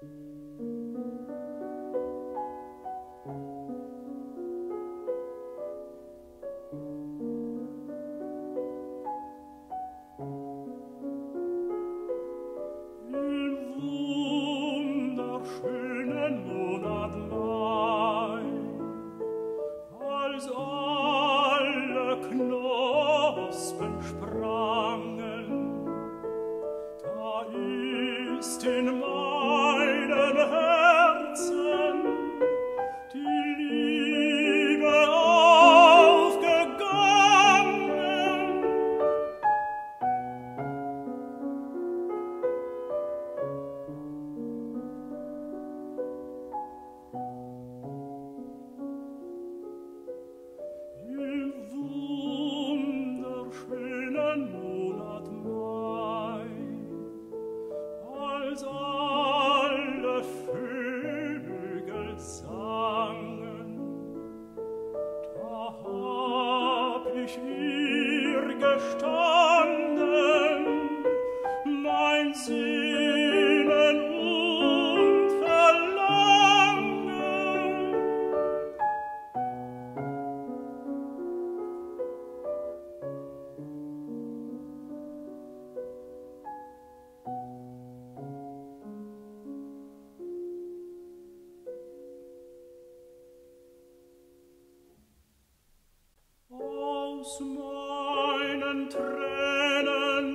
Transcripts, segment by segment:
Aus meinen Tränen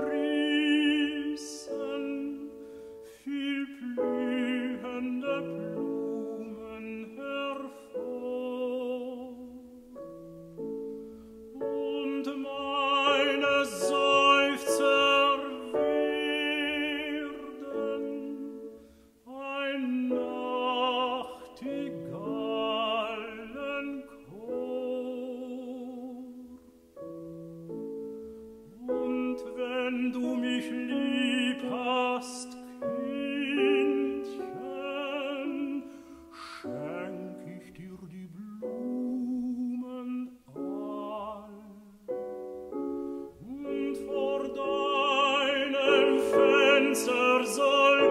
sprießen viel blühende Blumen hervor, und meine Seufzer werden ein Nachtigallenchor. Und wenn du mich lieb hast, Kindchen, schenk ich dir die Blumen all. Und vor deinem Fenster soll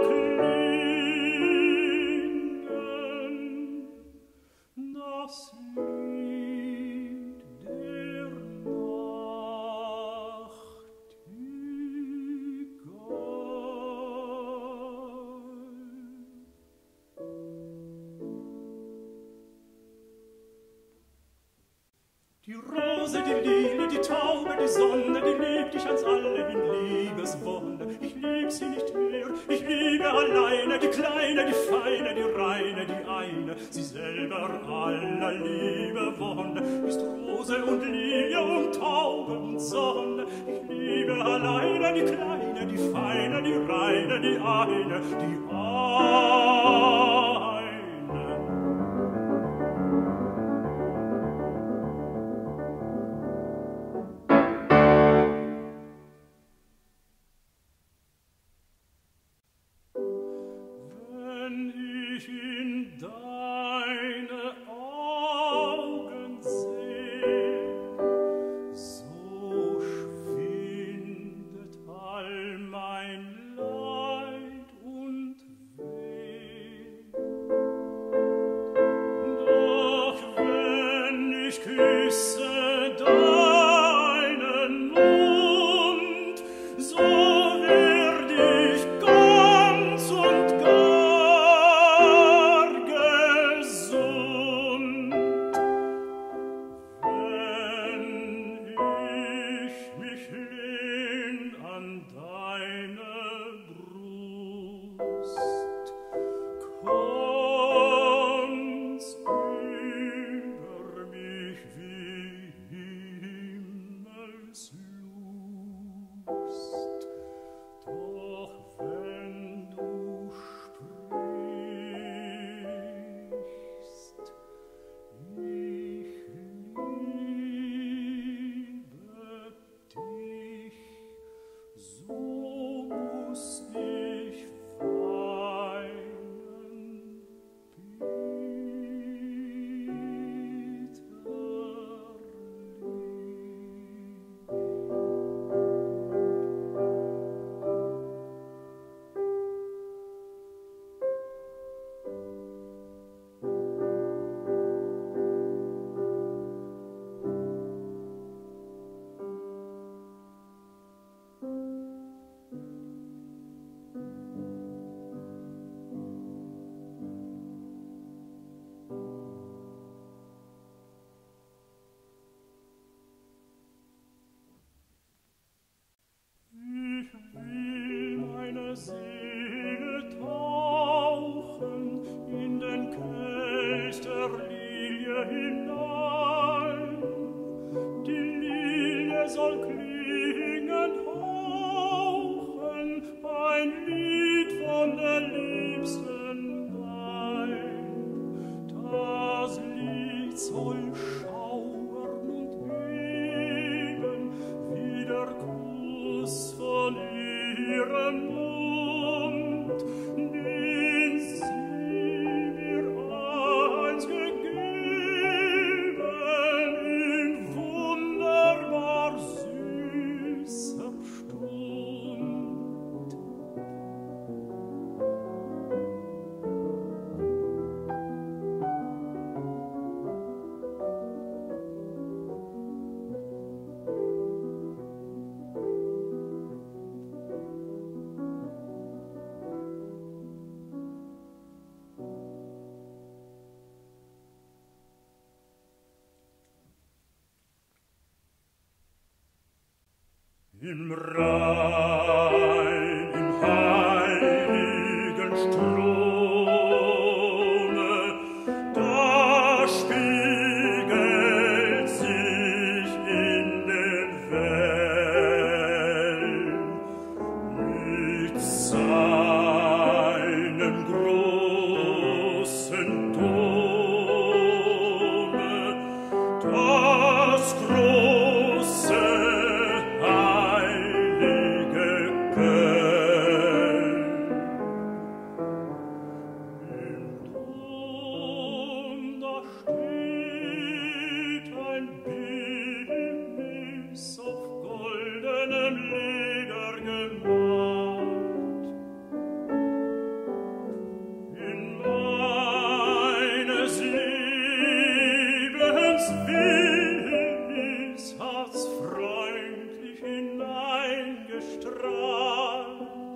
klingen das Lied der Die Rose, die Lilie, die Taube, die Sonne, die liebt dich ans alle hin, Liebeswonne. Ich lieb sie nicht mehr, ich liebe alleine, die Kleine, die Feine, die Reine, die eine, sie selber aller Liebe Wonne. Ist Rose und Lilie und Taube und Sonne. Ich liebe alleine, die Kleine, die Feine, die Reine, die eine, die eine. Wenn ich in deine Augen seh, so schwindet all mein Leid und Weh. Doch wenn ich küsse deinen Mund, so werd ich ganz und gar gesund. Wenn ich mich lehn an deine Brust, kommt's über mich wie Himmelslust. Doch wenn du sprichst, ich liebe dich, so Im Rhein, im heiligen Strome, da spiegelt sich in den Wellen mit seinem großen Dome das große heilige Göll. Im Dom da steht ein Bildnis auf goldenem Leder gemalt. In meines Lebens Wildnis hat's freundlich hineingestrahlt.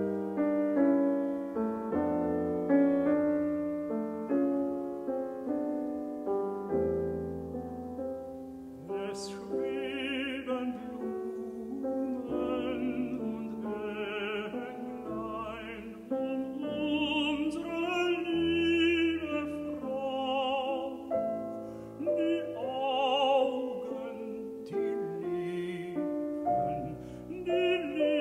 Es schweben Blumen und Englein unsere liebe Frau. Die Augen, die Lippen, die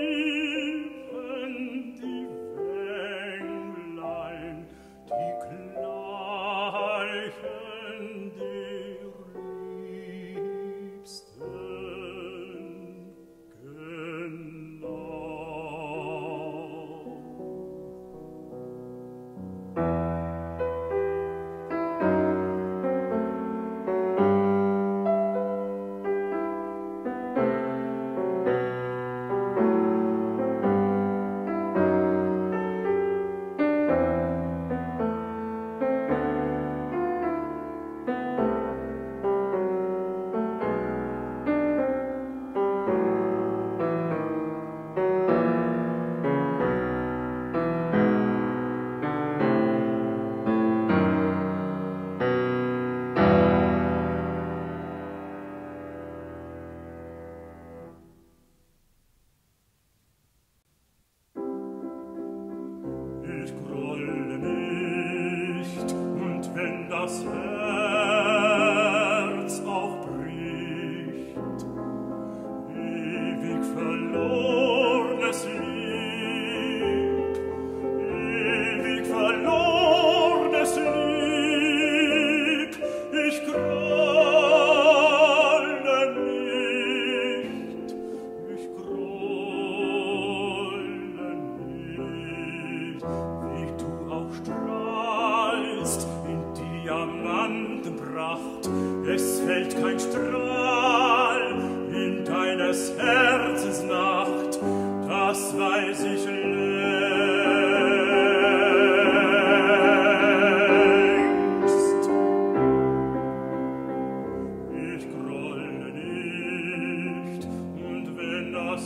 Wänglein, die gleichen der Liebsten genau. Ich grolle nicht, und wenn das Herz auch bricht, ewig verlornes Lieb, ewig verlornes Lieb, ich grolle nicht, ich grolle nicht, wie du auch strahlst in Diamantenpracht, es fällt kein Strahl in deines Herzens Nacht, das weiß ich längst. Ich grolle nicht, und wenn das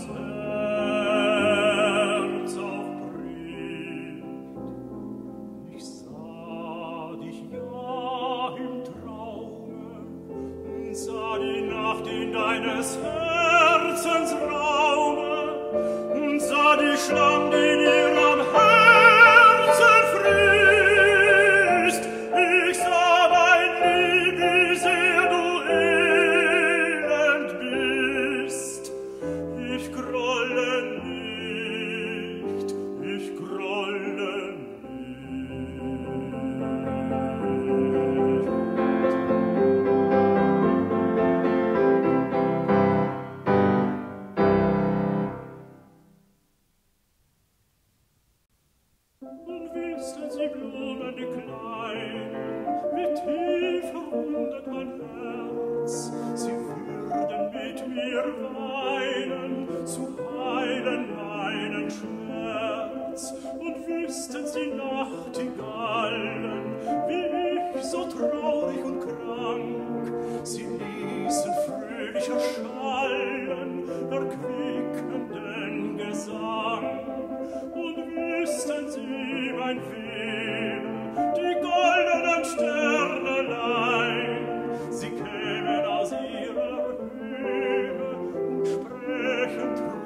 Herz auch bricht, ich sah dich ja im Traume und sah die Nacht in deines Herzens Raume und sah die Schlange, die dir am Herzen frisst. Ich sah, mein Lieb, wie sehr du elend bist. Ich grolle nicht, ich grolle nicht. Und wüssten sie Blumen, die kleinen, wie tief verwundet mein Herz, sie würden mit mir weinen, zu heilen meinen Schmerz. Und wüssten sie Nachtigallen, wie ich, so traurig und krank, sie ließen fröhlich erschallen, erquickenden Gesang. Und wüssten sie mein Wehen, die goldenen Sternelein, sie kämen aus ihrer Höhe und sprächen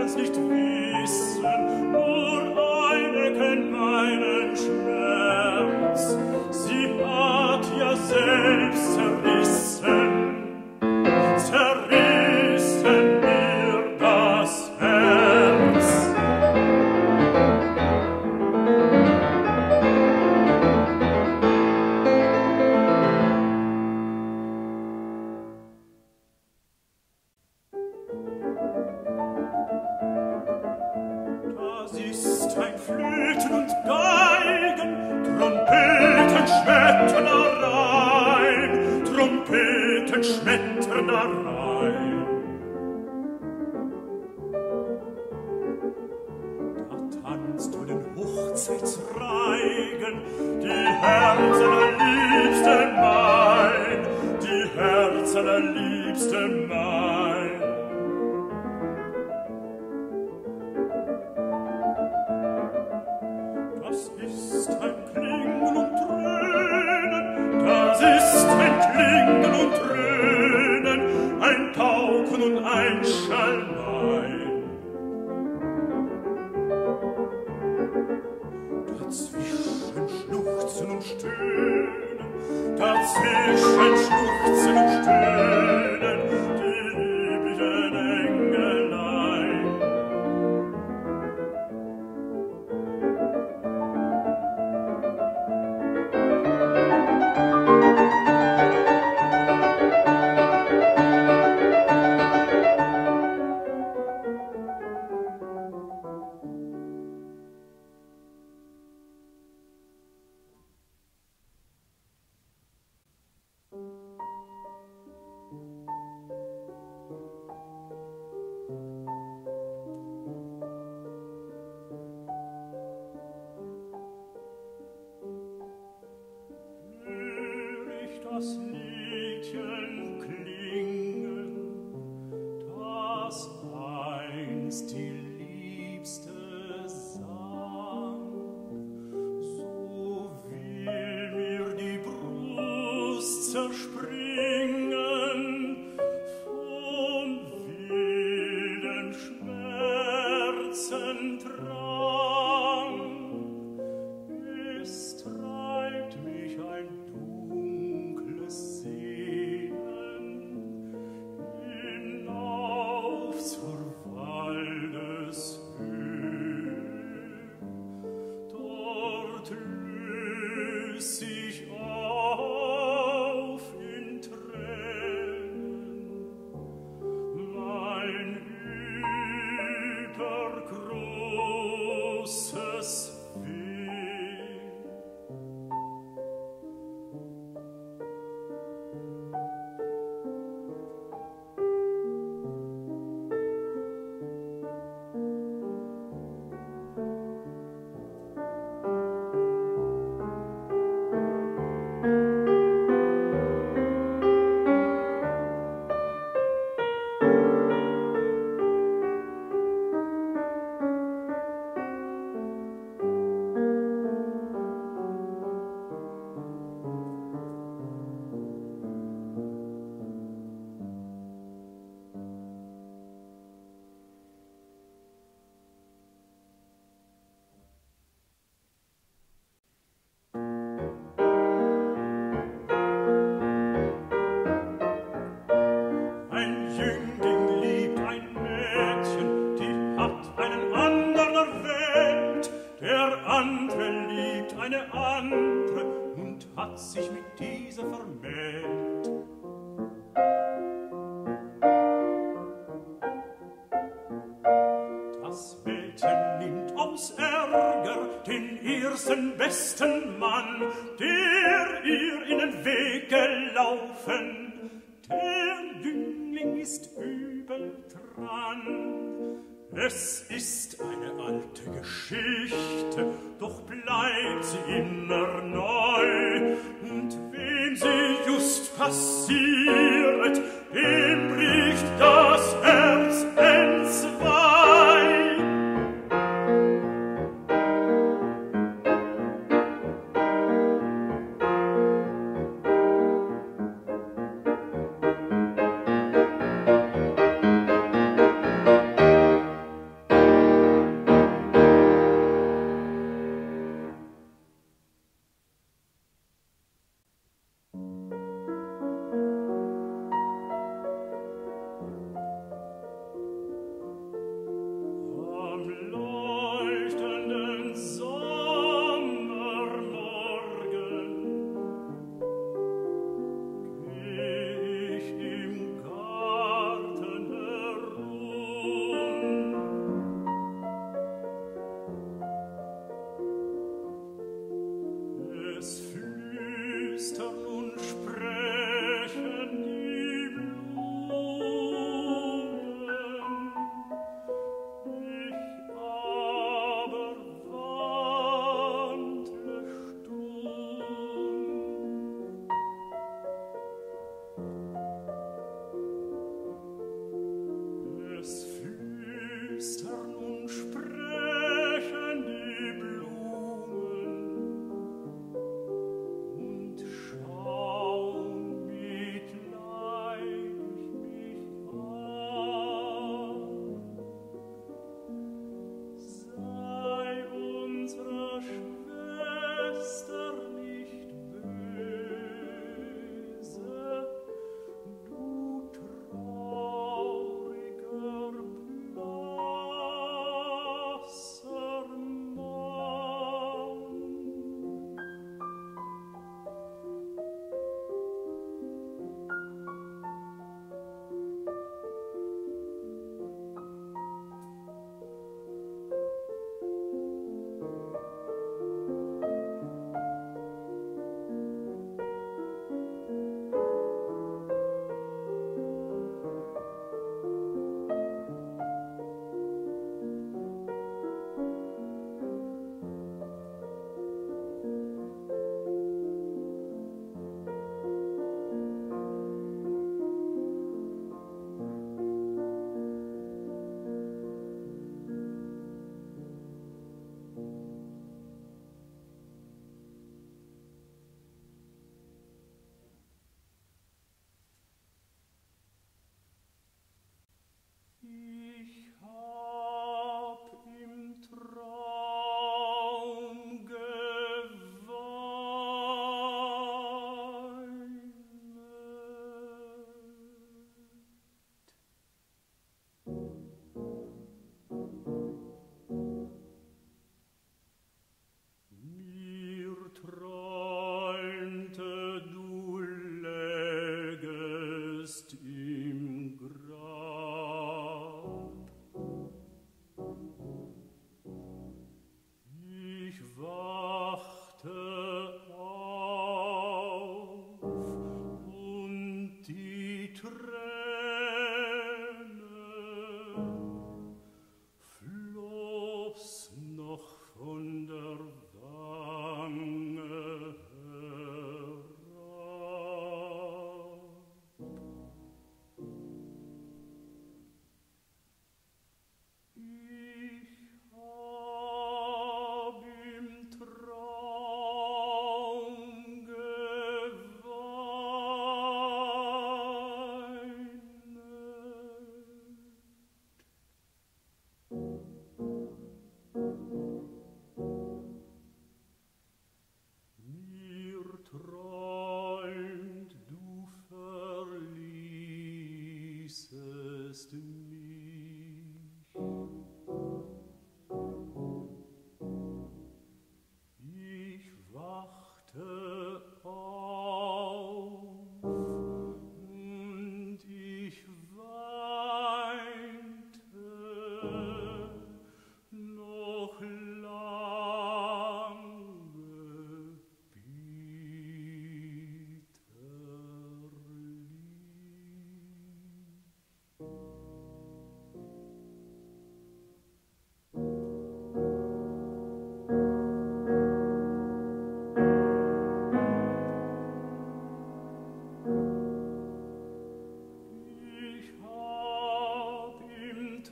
werden's nicht wissen, nur eine kennt meinen Schmerz. Sie hat ja selbst zerrissen mir das Herz. Das ist ein Flöten und Geigen, Trompeten, Schmetterlein, Trompeten, Schmetterlein. Da tanzt vor den Hochzeitsreigen die Herzenliebste mein, die Herzenliebste mein. Das ist ein Klingen und Dröhnen, das ist ein Klingen und Dröhnen, ein Pauken und ein Schalmein. Dazwischen schluchzen und stöhnen, dazwischen schluchzen und stöhnen, die lieblichen Engelein. Das Liedchen klingen, das einst die Liebste sang, so will mir die Brust zerspringen von wilden Schmerzen Drang. Es treibt mich ein hinauf zur Waldeshöhe, dort löst sich auf in Tränen mein übergroßes Weh. Hat sich mit dieser vermählt. Das Mädchen nimmt aus Ärger den ersten besten Mann, der ihr in den Weg gelaufen. Der Jüngling ist übel dran. Es ist eine alte Geschichte, doch bleibt sie immer neu. Und wem sie just passiert, dem bricht das Herz entzwei.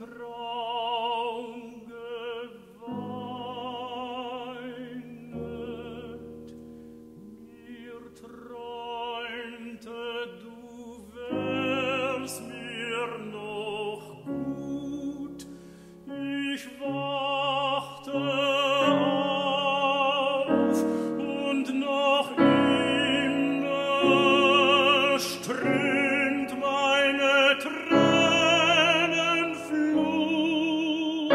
Traum geweinet, mir träumte, du wärst mir noch gut, ich wachte auf und noch immer strömt meine Tränenflut.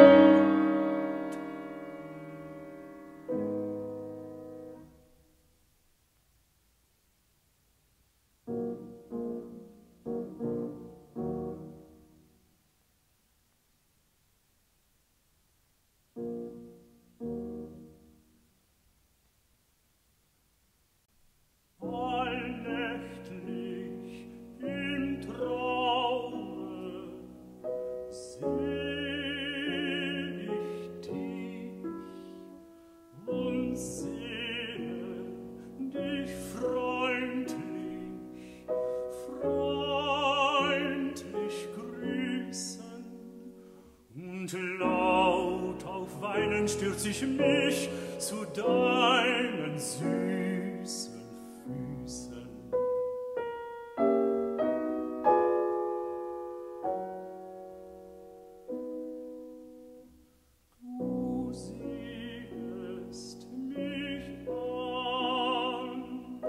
Allnächtlich im Traume seh ich dich und sehe dich freundlich grüßen, und laut auf Weinen stürz ich mich zu deinen süßen Füßen. Du siehst mich an,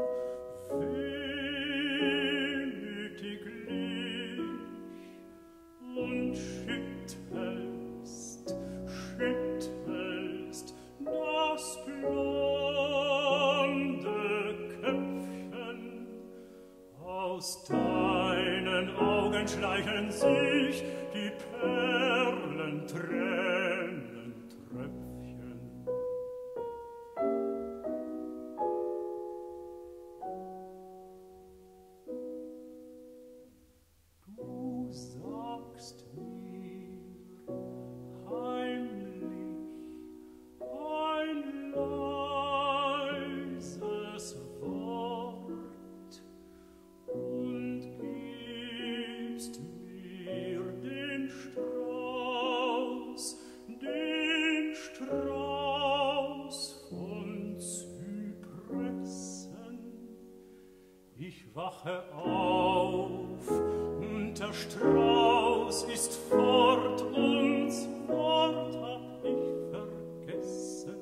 wehmütiglich, und schüttelst das blonde Köpfchen. Aus deinen Augen schleichen sich die Perlentränentröpfchen. Du sagst mir heimlich ein leises Wort und gibst mir den Strauß von Zypressen. Ich wache auf und der Strauß ist fort, und das Wort hab ich vergessen.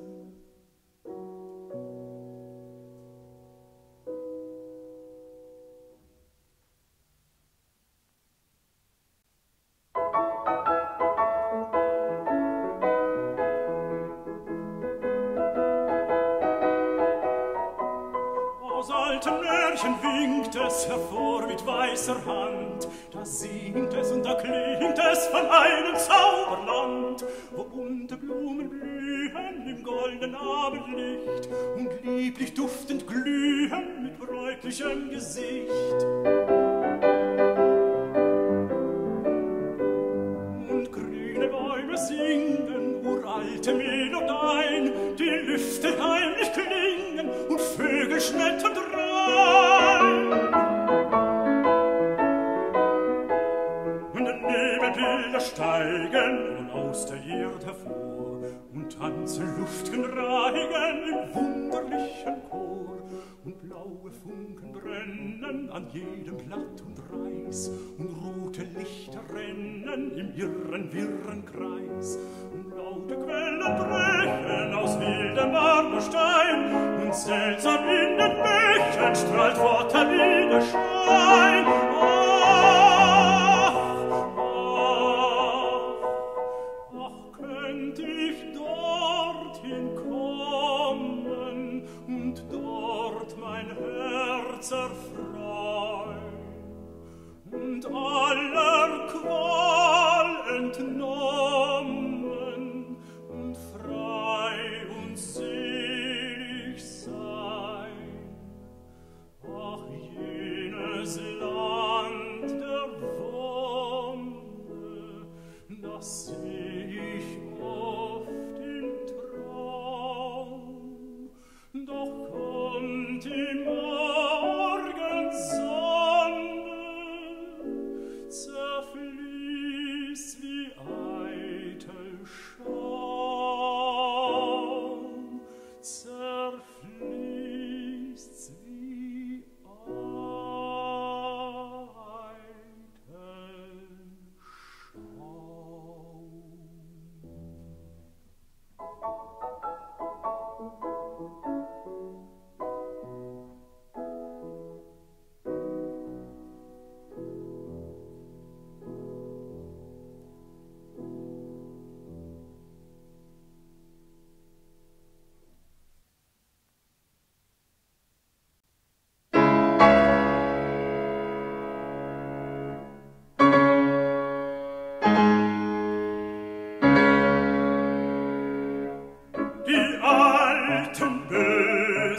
Aus alten Märchen winkt es hervor mit weißer Hand, da singt es und da klingt es von einem Zauberland, wo bunte Blumen blühen im goldenen Abendlicht und lieblich duftend glühen mit bräutlichem Gesicht. Und grüne Bäume singen uralte Melodien, die Lüfte heimlich klingen und Vögel schmettern rein. Und Nebelbilder steigen und aus der Erde hervor und tanzen luftgen Reigen im wunderlichen Chor. Und blaue Funken brennen an jedem Blatt und Reis und rote Lichter rennen im irren, wirren Kreis. Und laute Quellen brechen aus wildem Marmorstein und seltsam in den Bächen strahlt fort der Widerschein. Ach, könnt ich dorthin kommen und dort mein Herz erfreuen und aller Qual entnommen und frei und selig sein. Ach, jenes Land der Wonne, das seh ich oft im Traum, doch kommt die Morgensonne, zerfließt wie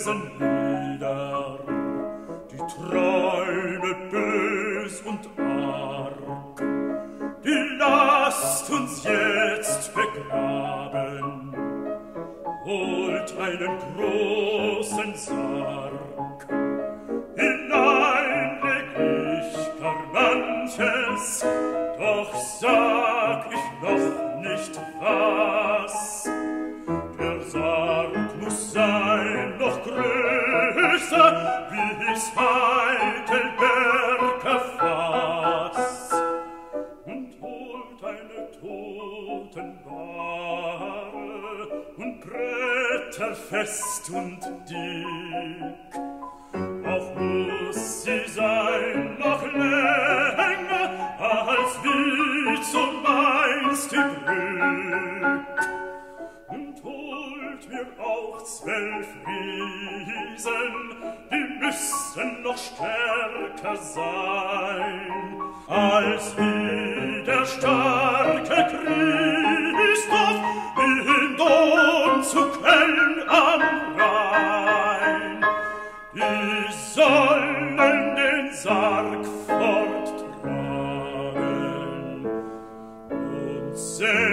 vergessen wieder die Träume bös und arg. Die lasst uns jetzt begraben, holt einen großen Sarg. Hinein leg ich gar manches, doch sag ich noch nicht was. Der Sarg muss sein noch größer, wie's Heidelberger Fass, und holt eine Totenbahre und Bretter fest und dick. Auch muss sie sein noch länger, als wie zumeist die Brück. Und holt mir auch 12 Riesen, die müssen noch stärker sein, als wie der starke Christoph im Dom zu Köln am Rhein. Die sollen den Sarg forttragen und